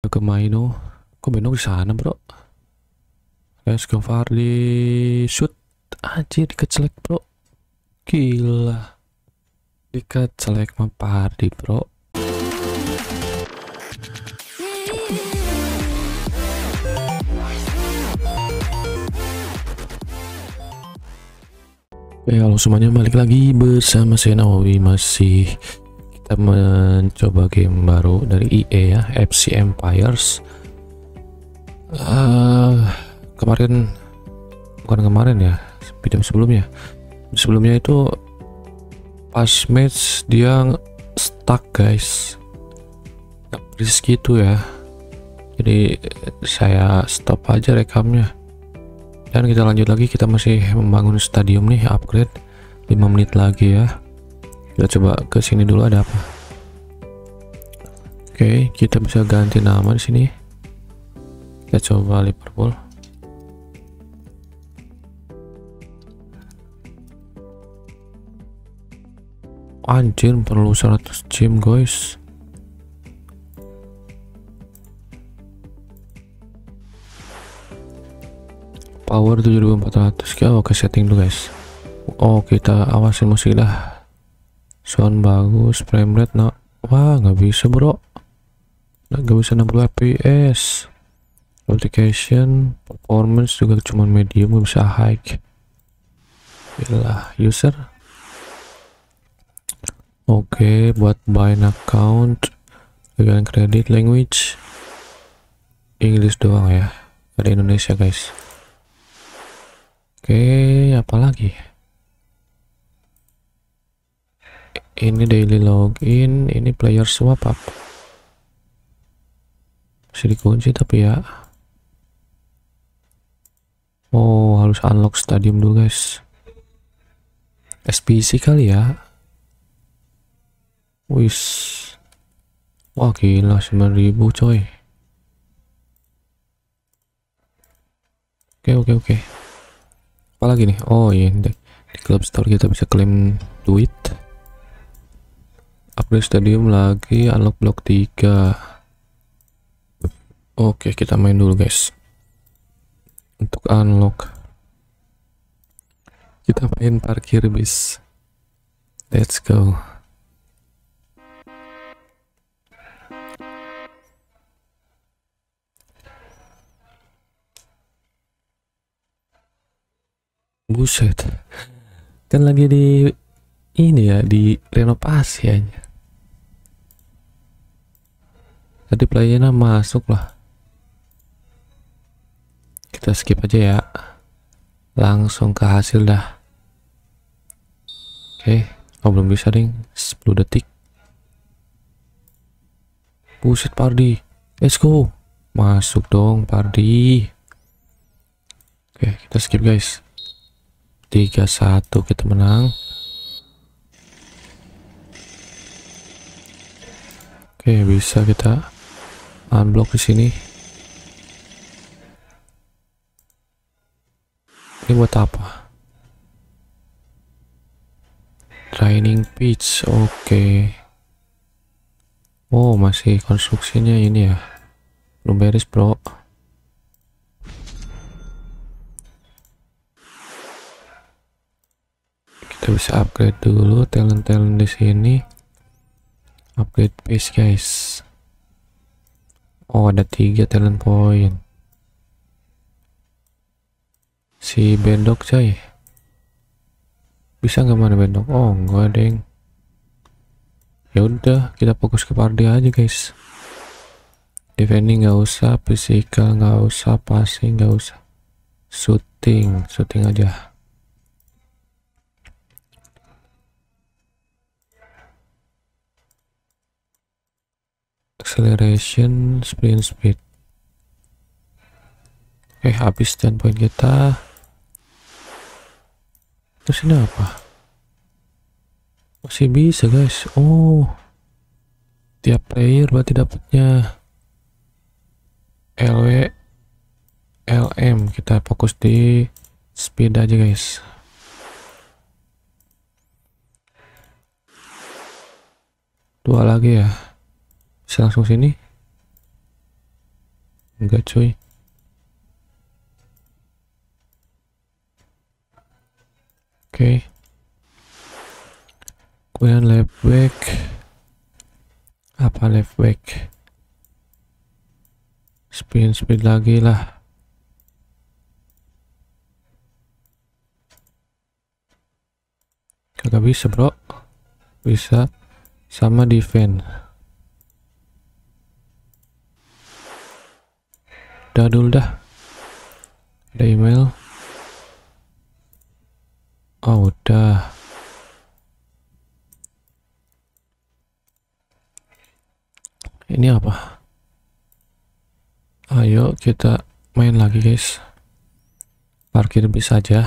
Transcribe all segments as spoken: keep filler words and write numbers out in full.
ke Maino. Kok Beno di sana, bro? Let's go Fardi. Shoot. Anjir, dikecelek, bro. Gila. Dikecelek sama Fardi, bro. Oke, halo semuanya, balik lagi bersama saya Nawawi. Masih kita mencoba game baru dari E A ya, F C Empires. Uh, kemarin bukan kemarin ya, video sebelumnya sebelumnya itu pas match dia stuck guys, nggak berisik gitu ya, jadi saya stop aja rekamnya dan kita lanjut lagi. Kita masih membangun stadium nih, upgrade lima menit lagi ya. Kita coba ke sini dulu ada apa. Oke, kita bisa ganti nama di sini. Kita coba Liverpool. Anjir, perlu seratus gem guys. Power tujuh ribu empat ratus. Ya, oke, setting dulu guys. Oh, kita awasin musik dah. Sound bagus, frame rate nah. Wah, nggak bisa bro, nggak bisa enam puluh F P S. Application performance juga cuma medium, nggak bisa high. Gila, user. Oke, buat buy account dengan kredit, language English doang ya, ada Indonesia guys. Oke, apalagi ini daily login, ini player swap up, masih dikunci tapi ya. Oh, harus unlock stadium dulu guys. S P C kali ya. Wis, wah gila, sembilan ribu coy. Oke oke oke, apalagi nih? Oh iya, di, di club store kita bisa klaim duit, upgrade stadium lagi, unlock blok tiga. Oke, kita main dulu guys. Untuk unlock kita main parkir bis, let's go. Buset, kan lagi di ini ya, di renovasi aja. Tadi playernya masuk lah. Kita skip aja ya, langsung ke hasil dah. Oke, oh belum bisa ding, sepuluh detik. Buset Pardi, let's go. Masuk dong Pardi. Oke, kita skip guys. Tiga satu kita menang. Oke, bisa kita unblock di sini. Ini buat apa? Training pitch. Oke. Oh, masih konstruksinya ini ya, belum beres bro. Kita bisa upgrade dulu talent-talent di sini. Upgrade pace guys. Oh, ada tiga talent point. Si Bendok coy, bisa nggak? Mana Bendok? Oh enggak deng. Ya udah, kita fokus ke Pardi aja guys. Defending nggak usah, physical nggak usah, passing nggak usah, shooting shooting aja. Acceleration, sprint speed. Oke, habis dan poin kita. Terus ini apa? Masih bisa guys. Oh, tiap player berarti dapatnya L W L M. Kita fokus di speed aja guys. Dua lagi ya, bisa langsung sini. Enggak cuy. Oke. Kemudian left back. Apa left back? Spin speed lagi lah. Kagak bisa bro. Bisa sama defense. Udah dulu dah. Ada email. Oh udah. Ini apa? Ayo kita main lagi guys. Parkir bis aja.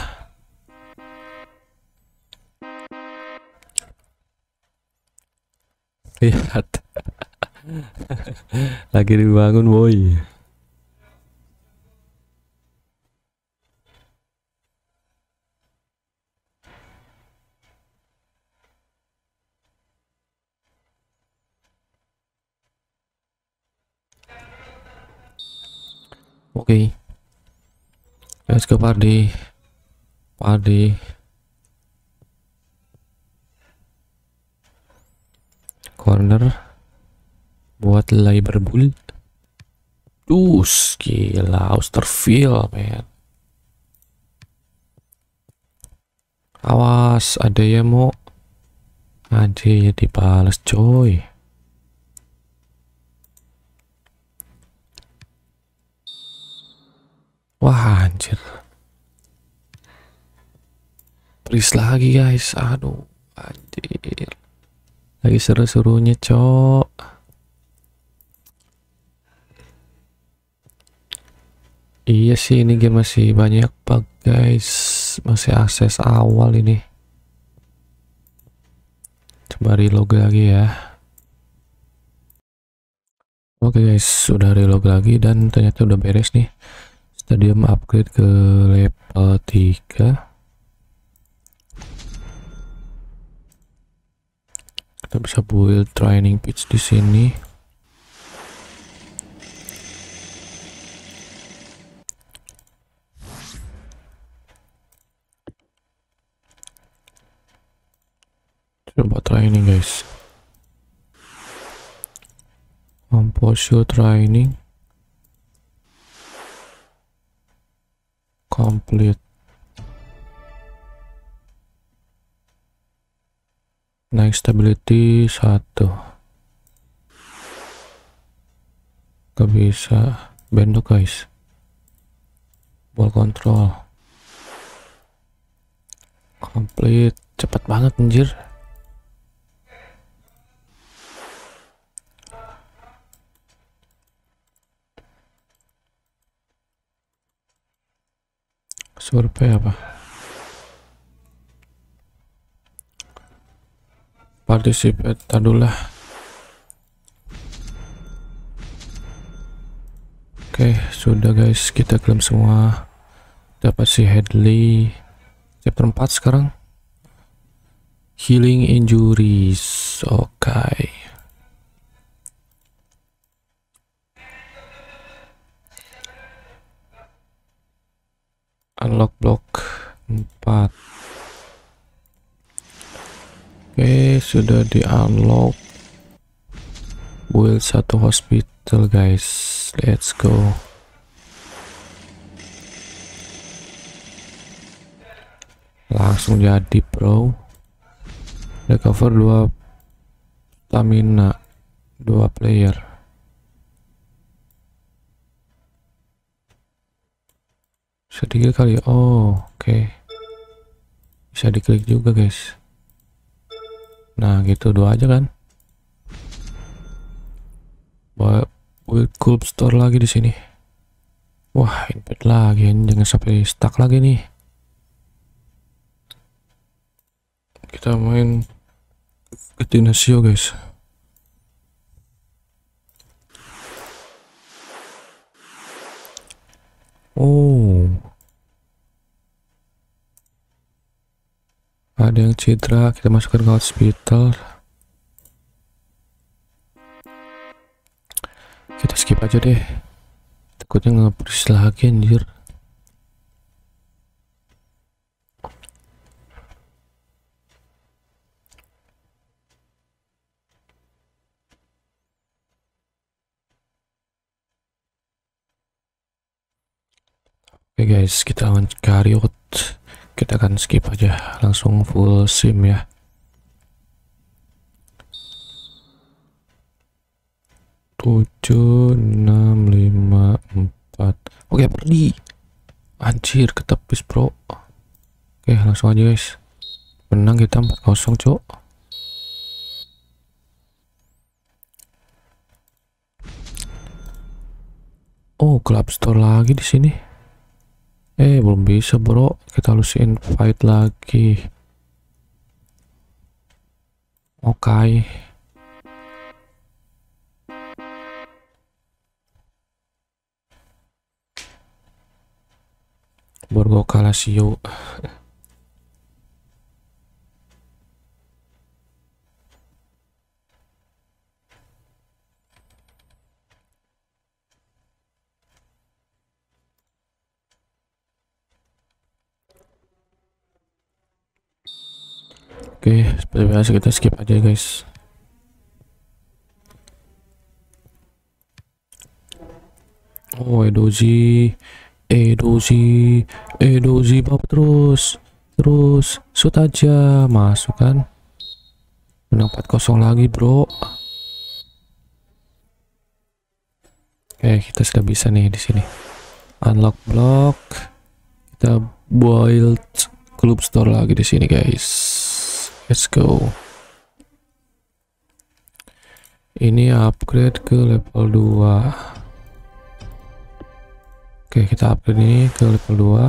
Lihat. Lagi dibangun boy. Oke. Okay. Let's go party. Party. Corner buat Liverpool. Dus gila Austerfield men. Awas ada yang mau aja ya dibalas coy. Wah anjir. Please lagi guys. Aduh anjir. Lagi seru-serunya cok. Iya sih ini game masih banyak bug guys. Masih akses awal ini. Coba reload lagi ya. Oke guys, sudah reload lagi dan ternyata udah beres nih. Stadium upgrade ke level tiga. Kita bisa build training pitch di sini. Coba training guys. Composure training complete. Naik stability satu. Gak bisa bendok guys. Ball control complete. Cepet banget anjir. Survei apa? Participate tadulah. Oke, sudah guys, kita klaim semua. Dapat si Headley. Chapter empat sekarang. Healing injuries. Oke. Okay. Unlock block empat. Oke, sudah di unlock. Build satu hospital guys. Let's go. Langsung jadi bro. Recover dua stamina, dua player. Bisa diklik kali. Oh oke, okay. Bisa diklik juga guys. Nah gitu, dua aja kan. Build Culp Store lagi di sini. Wah invite lagi, jangan sampai stuck lagi nih. Kita main Getinasio guys. Oh, ada yang cedera, kita masukkan ke hospital. Kita skip aja deh. Kita takutnya nge-freeze lagi anjir. Oke guys, kita akan karyot, kita akan skip aja, langsung full sim ya. Tujuh enam lima empat. Oke, pergi anjir, ketepis bro. Oke, langsung aja guys, menang kita empat kosong cok. Oh, club store lagi di sini. Eh, belum bisa bro, kita harus invite lagi. Oke, okay. Borgo Kalasio. Oke, seperti biasa kita skip aja guys. Oh, Edozi, Edozi, Edozi bab terus, terus shoot aja, masuk kan? Menang empat kosong lagi bro. Oke, kita sudah bisa nih di sini. Unlock block, kita build club store lagi di sini guys. Let's go. Ini upgrade ke level dua. Oke, kita upgrade ini ke level dua.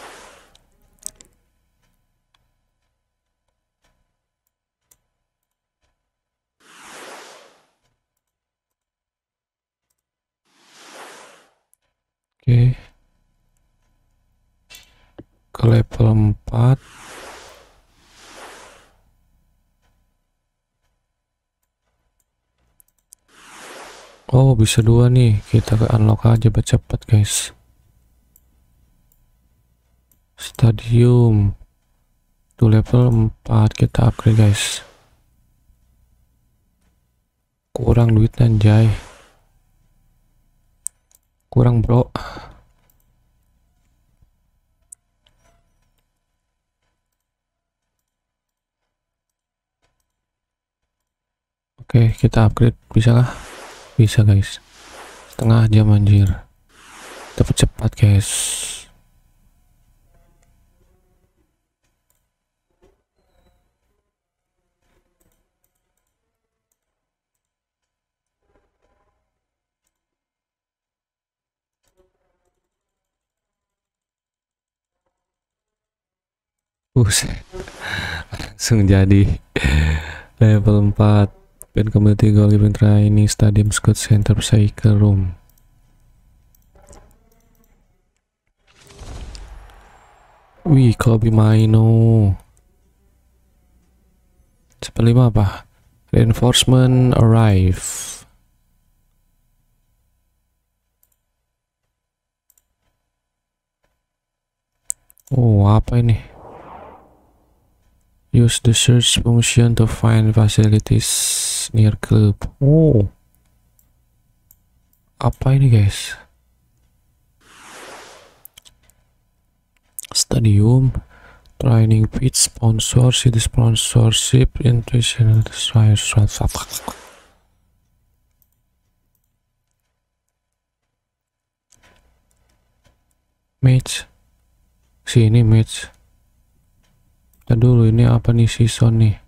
Oke. Ke level empat. Oh, bisa dua nih. Kita ke unlock aja cepat guys. Stadium to level empat, kita upgrade guys. Kurang duit anjay. Kurang bro. Oke, kita upgrade, bisa kah? Bisa guys. Setengah jam anjir. Dapat cepat guys. Buset. Langsung jadi level empat. Band Community Goalkeeping Training Stadium Scout Center Cycle Room. Wih, Kobe Maino. Seperlima apa? Reinforcement arrive. Oh, apa ini? Use the search function to find facilities near club. Oh, apa ini guys? Stadium, training pitch, sponsor, city sponsorship, international match. Sini match. Kita dulu, ini apa nih season nih?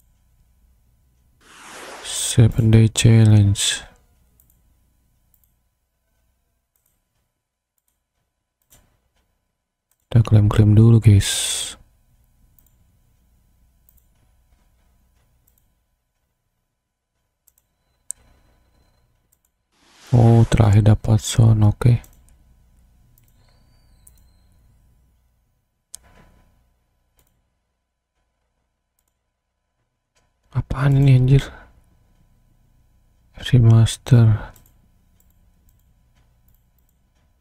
Seven day challenge. Kita klaim-klaim dulu guys. Oh, terakhir dapat son, oke. Okay. Apaan ini anjir? F C Master.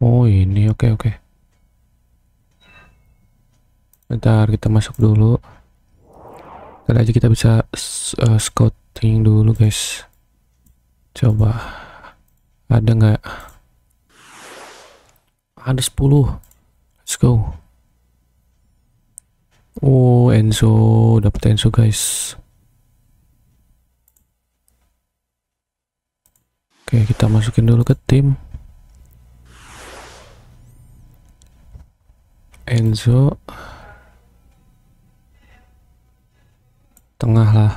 Oh ini, oke oke. Bentar kita masuk dulu. Kali aja kita bisa uh, scouting dulu guys. Coba ada nggak? Ada sepuluh. Let's go. Oh Enzo, dapet Enzo guys. Oke kita masukin dulu ke tim. Enzo tengah lah.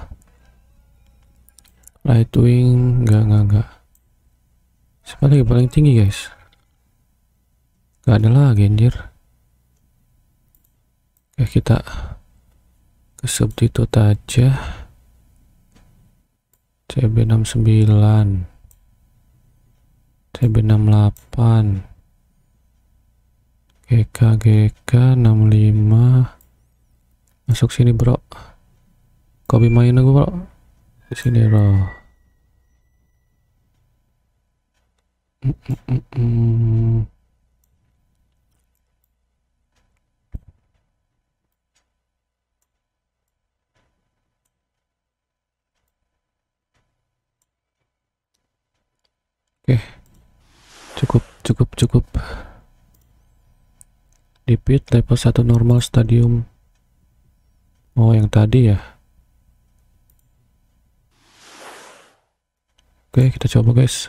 Right wing enggak enggak enggak. Siapa lagi paling tinggi guys? Gak ada lagi anjir. Oke kita ke substitute aja. C B enam sembilan, C B enam delapan, G K G K enam lima. Masuk sini bro. Kopi main aku bro. Di sini bro. Mm -mm -mm -mm. Oke, cukup cukup cukup. Di pit level satu normal stadium. Oh yang tadi ya. Oke kita coba guys.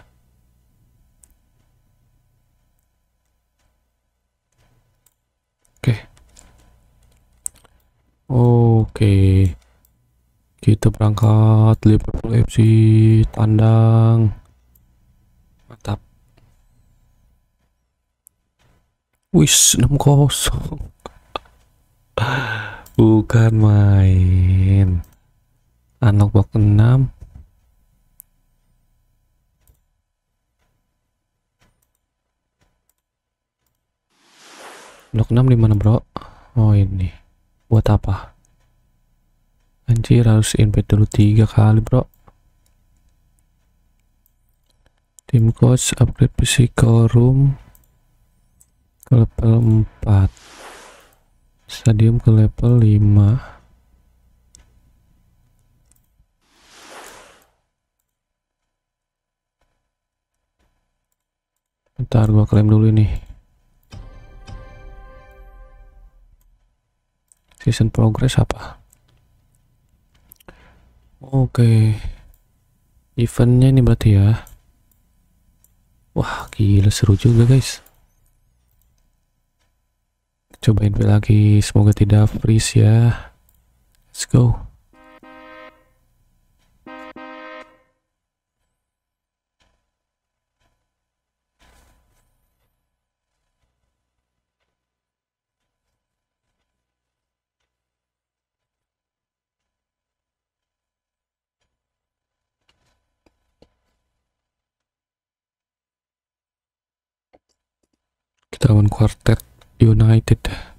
Oke. Oke. Kita berangkat Liverpool F C tandang. Mantap. Wis enam kosong. Bukan main. Anak box enam. Blok enam di mana, bro? Oh, ini. Buat apa? Anjir, harus invite dulu tiga kali, bro. Tim coach upgrade physical room ke level empat. Stadium ke level lima. Bentar, gua klaim dulu ini. Season progress apa? Oke. Eventnya ini berarti ya. Wah, gila seru juga, guys. Cobain lagi, semoga tidak freeze ya. Let's go. Kita lawan Quartet United.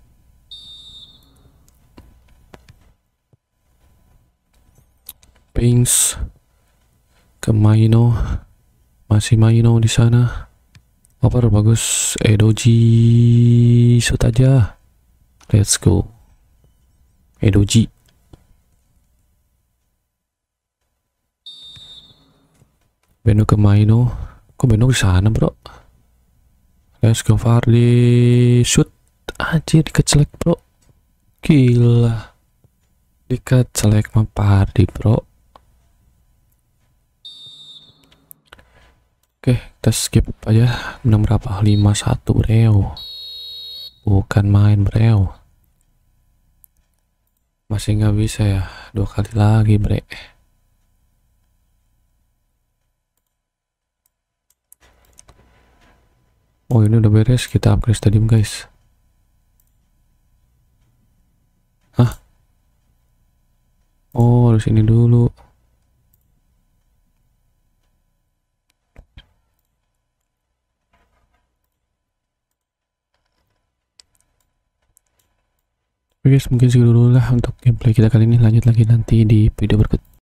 Pings ke Maino, masih Maino di sana. Over bagus. Edoji shoot aja. Let's go. Edoji. Beno ke Maino. Kok Beno di sana, bro? Let's go Fardi. Shoot. Anjir dikecelek, bro. Gila. Dikecelek sama Fardi, bro. Oke, kita skip aja. Menang berapa? lima satu, bro. Bukan main, bro. Masih nggak bisa ya. Dua kali lagi, bre. Oh, ini udah beres. Kita upgrade stadium, guys. Hah? Oh, harus ini dulu. Oke guys, mungkin segitu dulu lah untuk gameplay kita kali ini. Lanjut lagi nanti di video berikut.